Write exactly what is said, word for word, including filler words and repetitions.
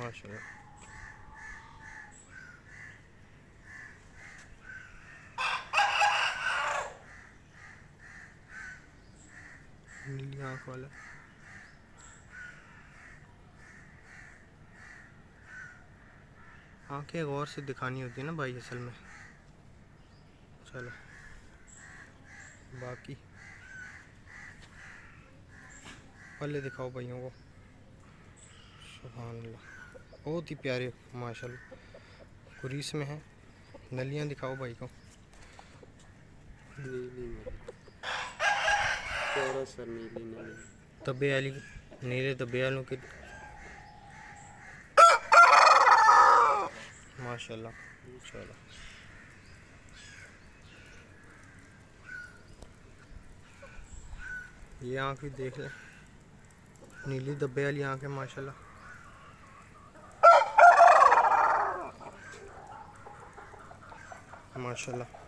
माशाल्लाह। नीली आँख वाला। आंखें गौर से दिखानी होती है ना भाई असल में। चलो बाकी पल्ले दिखाओ भाइयों को। सुभान अल्लाह, बहुत ही प्यारे माशाल्लाह कुरीस में है। नलियाँ दिखाओ भाई को। नीली सर नीली नली तब्बे वाली नीले तब्बे वालों के माशाल्लाह। चलो ये आँख भी देख ले, नीली धब्बे वाली आँख है माशाल्लाह। माशाल्लाह।